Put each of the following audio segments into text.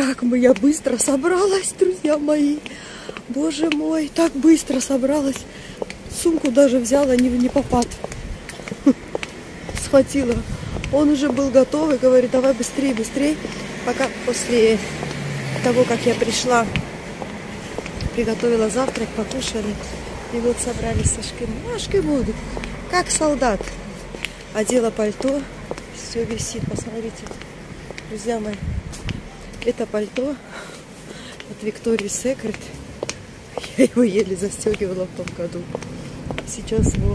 как я быстро собралась, друзья мои. Боже мой, так быстро собралась. Сумку даже взяла не попад. Схватила. Он уже был готов и говорит, давай быстрее, быстрее. Пока после того, как я пришла, приготовила завтрак, покушали. И вот собрались со Ашкем. Ашкем будут, как солдат. Одела пальто. Все висит, посмотрите. Друзья мои, это пальто от Victoria's Secret. Я его еле застегивала в том году. Сейчас его.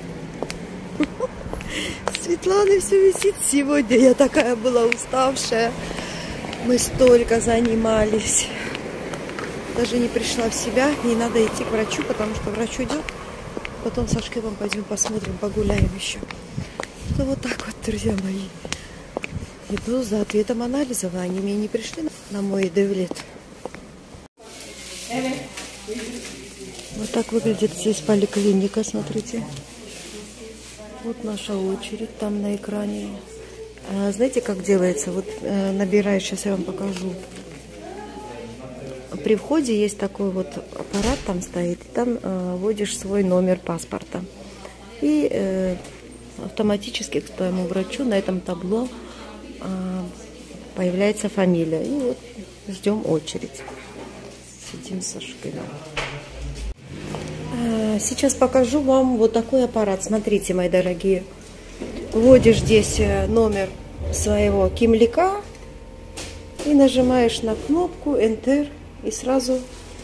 Светлана все висит. Сегодня я такая была уставшая. Мы столько занимались. Даже не пришла в себя. Не надо идти к врачу, потому что врач уйдет. Потом с Ашкемом пойдем посмотрим, погуляем еще. Ну вот так вот, друзья мои. Иду за ответом анализов. Они мне не пришли на мой девлет. Вот так выглядит здесь поликлиника, смотрите. Вот наша очередь там на экране. Знаете, как делается? Вот набираешь, сейчас я вам покажу. При входе есть такой вот аппарат, там стоит. И там вводишь свой номер паспорта. И автоматически к твоему врачу на этом табло появляется фамилия. И вот ждем очередь. Сидим со Ашкемом. Сейчас покажу вам вот такой аппарат. Смотрите, мои дорогие. Вводишь здесь номер своего кимлика и нажимаешь на кнопку Enter. И сразу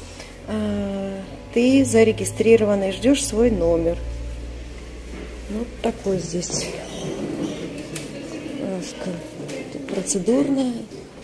ты зарегистрированный, ждешь свой номер. Вот такой здесь процедурная.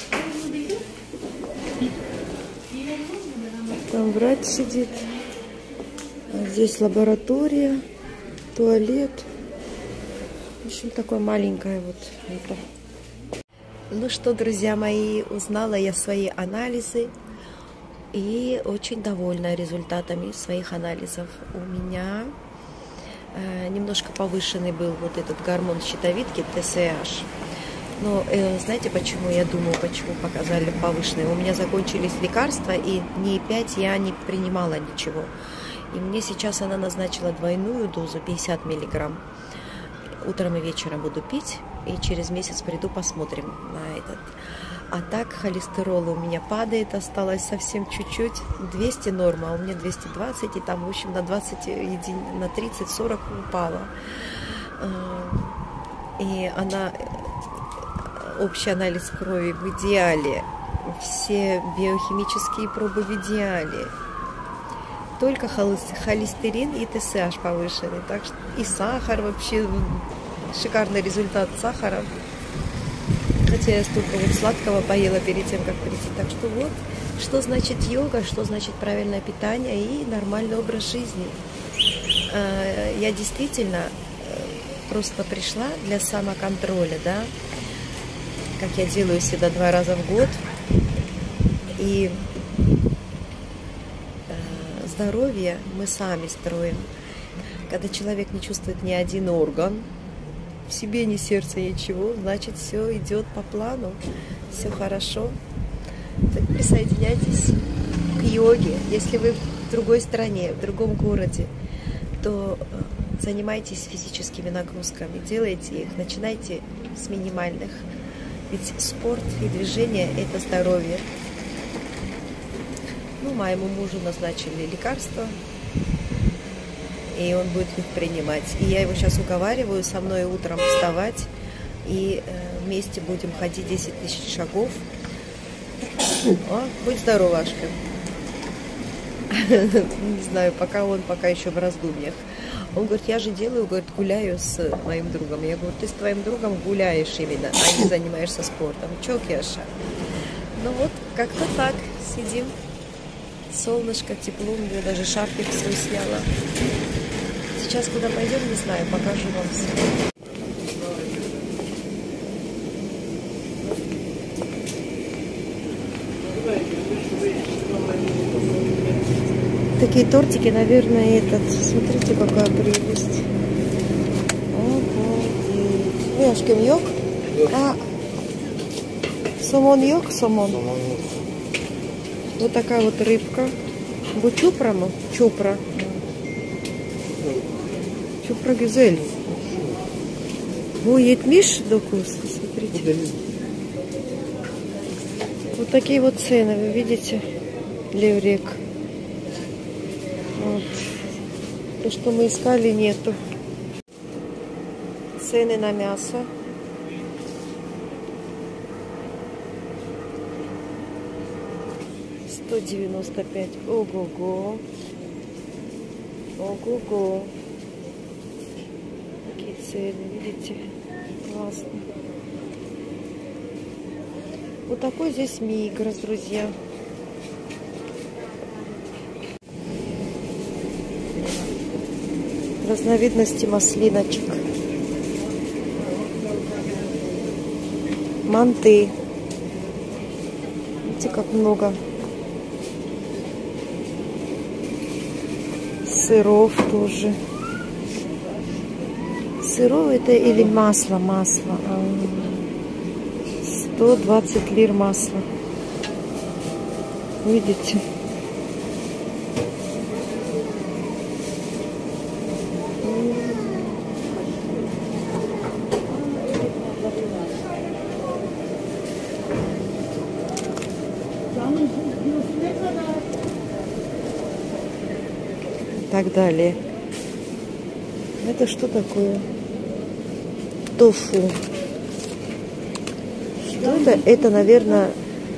Там врач сидит. А здесь лаборатория, туалет. В общем, такое маленькое вот это. Ну что, друзья мои, узнала я свои анализы. И очень довольна результатами своих анализов. У меня немножко повышенный был вот этот гормон щитовидки, ТСH. Но знаете, почему я думаю, почему показали повышенный? У меня закончились лекарства, и дней 5 я не принимала ничего. И мне сейчас она назначила двойную дозу, 50 миллиграмм. Утром и вечером буду пить, и через месяц приду, посмотрим на этот. А так холестерол у меня падает, осталось совсем чуть-чуть, 200 норма, а у меня 220, и там, в общем, на 20, на 30-40 упала. И она, общий анализ крови в идеале, все биохимические пробы в идеале. Только холестерин и ТСH повышены, так что и сахар вообще, шикарный результат сахара. Хотя я столько вот сладкого поела перед тем, как прийти. Так что вот, что значит йога, что значит правильное питание и нормальный образ жизни. Я действительно просто пришла для самоконтроля, да, как я делаю всегда 2 раза в год. И здоровье мы сами строим. Когда человек не чувствует ни один орган, в себе ни сердце, ничего, значит, все идет по плану, все хорошо. Так присоединяйтесь к йоге. Если вы в другой стране, в другом городе, то занимайтесь физическими нагрузками, делайте их, начинайте с минимальных. Ведь спорт и движение – это здоровье. Ну, моему мужу назначили лекарства, и он будет их принимать. И я его сейчас уговариваю со мной утром вставать, и вместе будем ходить 10 тысяч шагов. О, будь здорова, Ашка. Не знаю, пока еще в раздумьях. Он говорит, я же делаю, говорит, гуляю с моим другом. Я говорю, ты с твоим другом гуляешь именно, а не занимаешься спортом. Чё, Кеша? Ну вот, как-то так, сидим. Солнышко, тепло, я даже шарфик свой сняла. Сейчас куда пойдем, не знаю, покажу вам все. Такие тортики, наверное, смотрите, какая прелесть. Обалдеть. Ашкем йог? Сомон yok, сомон. Somon yok. Вот такая вот рыбка. Bu çupra mı? Çupra. Çupra güzel. Bu 79, смотрите. Вот такие вот цены, вы видите? Леврек. Вот. То, что мы искали, нету. Цены на мясо. $195. Ого-го. Ого-го. Такие цены, видите? Классно. Вот такой здесь Мигрос, друзья. Разновидности маслиночек. Манты. Видите, как много. Сыров тоже. Сыров это или масло? Масло. 120 лир масла. Видите? И так далее. Это что такое? Тофу. Это, наверное,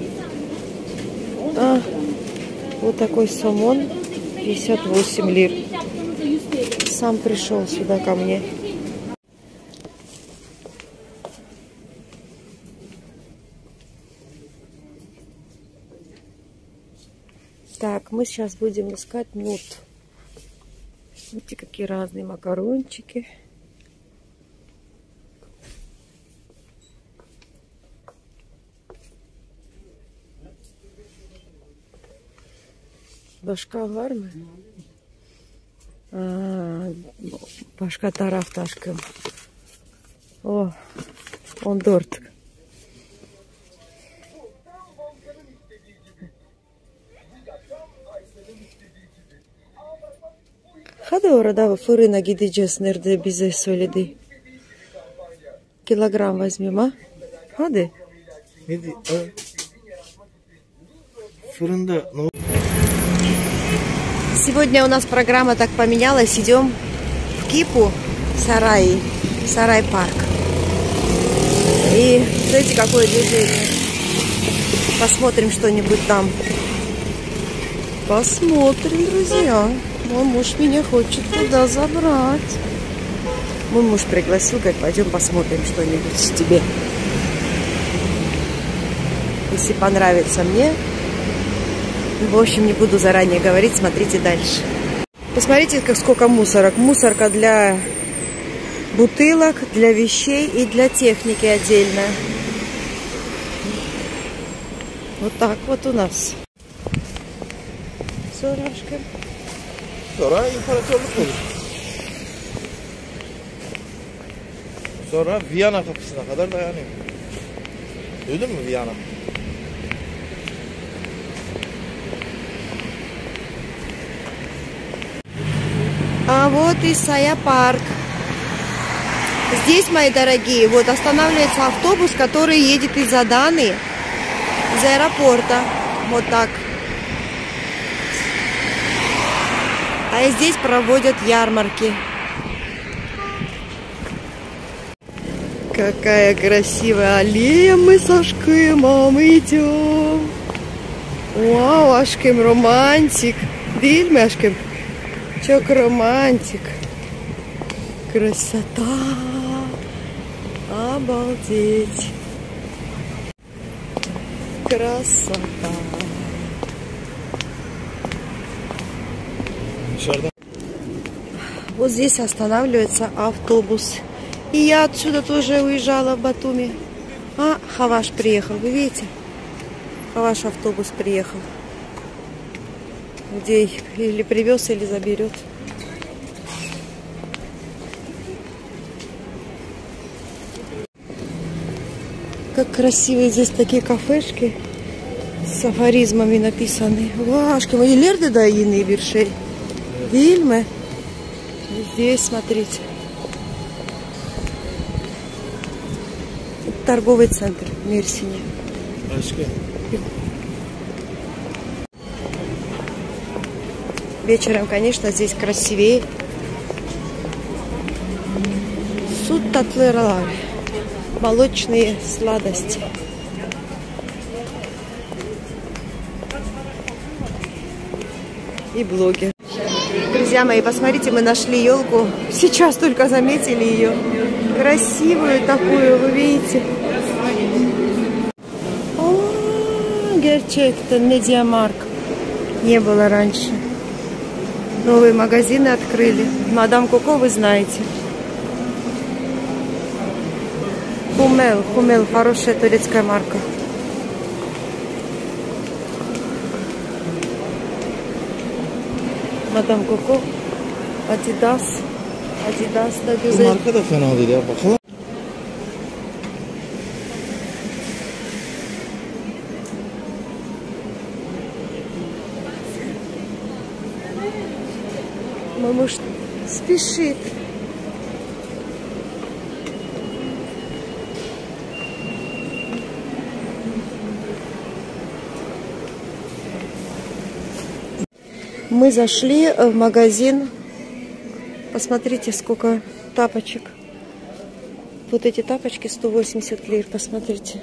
вот такой сомон, 58 лир. Сам пришел сюда ко мне. Так, мы сейчас будем искать нут. Смотрите, какие разные макарончики. Başka var mı? Başka tarafta aşkım. Oh, 14. Hadi orada fırına gideceğiz, nerede bize söyledi. Kilogram возьмем, ha? Hadi. Fırında ne? Сегодня у нас программа так поменялась. Идем в Кипу, Сарай парк. И смотрите, какое движение. Посмотрим что-нибудь там. Посмотрим, друзья. Мой муж меня хочет туда забрать. Мой муж пригласил, говорит, пойдем посмотрим что-нибудь тебе. Если понравится мне. В общем, не буду заранее говорить, смотрите дальше. Посмотрите, сколько мусорок. Мусорка для бутылок, для вещей и для техники отдельно. Вот так вот у нас. Sorашka. Sonra imparatorluk olur. Sonra Viyana kapısına kadar dayanıyor. Duydun mu Viyana? А вот и Сая парк. Здесь, мои дорогие, вот останавливается автобус, который едет из Аданы, из аэропорта. Вот так. А здесь проводят ярмарки. Какая красивая аллея, мы с Ашкемом идем. Вау, Ашкем романтик. Değil mi Ашкем? Çok романтик. Красота. Обалдеть. Красота. Вот здесь останавливается автобус. И я отсюда тоже уезжала в Батуми. А, Хаваш приехал, вы видите? Хаваш автобус приехал. Где или привез, или заберет. Как красивые здесь такие кафешки с афоризмами написаны. Вашки, мы лерды да иные вершей. Вильмы. Здесь, смотрите. Торговый центр в Мерсине. Вечером, конечно, здесь красивее. Суд татлералар. Молочные сладости. И блогер. Друзья мои, посмотрите, мы нашли елку. Сейчас только заметили ее. Красивую такую, вы видите. О, Герчектон, Медиамарк. Не было раньше. Новые магазины открыли. Мадам Коко, вы знаете. Хумел, хорошая турецкая марка. Мадам Коко, Adidas da Bu güzel. marka da fena değil ya. Bakalım. Мамуш спешит. Мы зашли в магазин. Посмотрите, сколько тапочек. Вот эти тапочки 180 лир, посмотрите.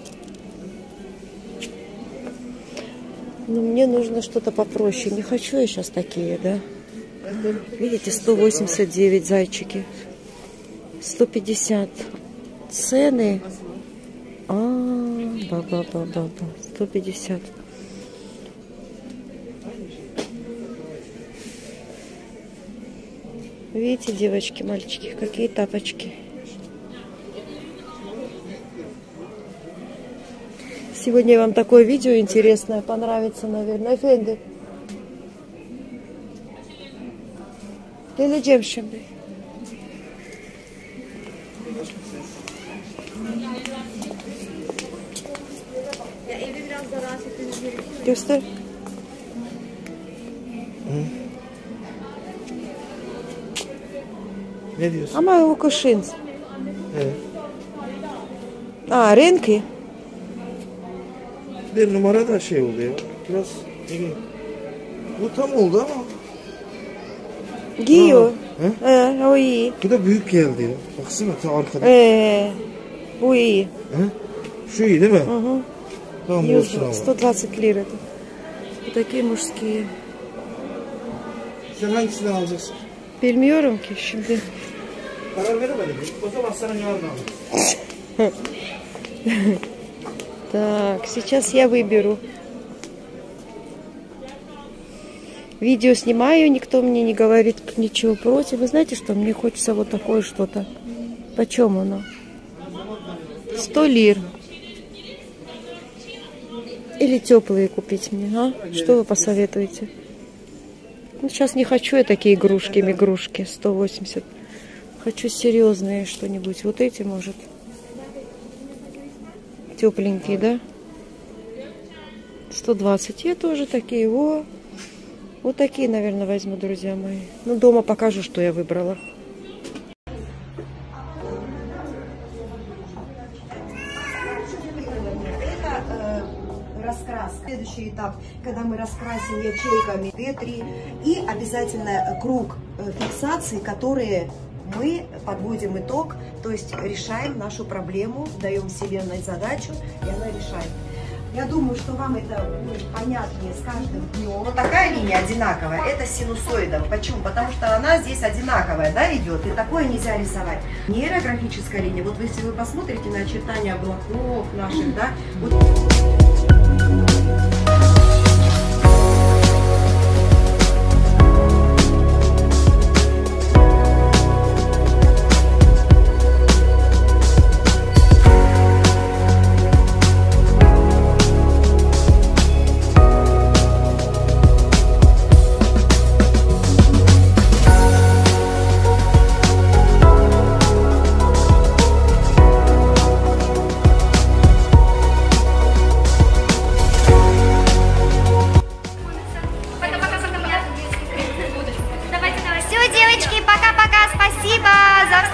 Но мне нужно что-то попроще. Не хочу я сейчас такие, да? Видите, 189 зайчики. 150. Цены. Ба-ба-ба-ба-ба. 150. Видите, девочки, мальчики, какие тапочки. Сегодня вам такое видео интересное понравится, наверное. Efendim. Geleceğim şimdi. Göster. Ne diyorsun? Ama o kışın. Evet. Renki. Bir numara da şey oldu ya. Biraz iyi. Bu tam oldu ama. Giyiyor. He? O iyi. Bu da büyük geldi ya. Baksana ta arkada. Bu iyi. He? Şu iyi değil mi? Угу. Tamam olsun ama. 120 лир это. Вот такие мужские. Sen hangisinden alacaksın? Bilmiyorum ki şimdi. Karar veremedim. O zaman sana yarın alırız. Так, сейчас я выберу. Видео снимаю, никто мне не говорит ничего против. Вы знаете, что мне хочется вот такое что-то. Почем оно? 100 лир. Или теплые купить мне, а? Что вы посоветуете? Ну, сейчас не хочу я такие игрушки, 180. Хочу серьезные что-нибудь. Вот эти, может. Тепленькие, да? 120. Я тоже такие. Вот такие, наверное, возьму, друзья мои. Ну, дома покажу, что я выбрала. Это раскраска. Следующий этап, когда мы раскрасим ячейками 2-3. И обязательно круг фиксации, которые мы подводим итог, то есть решаем нашу проблему, даем вселенной задачу, и она решает. Я думаю, что вам это будет понятнее с каждым днем. Но такая линия одинаковая, это синусоида. Почему? Потому что она здесь одинаковая, да, идет, и такое нельзя рисовать. Нейрографическая линия, вот если вы посмотрите на очертания облаков наших, да,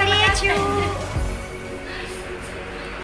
встречу!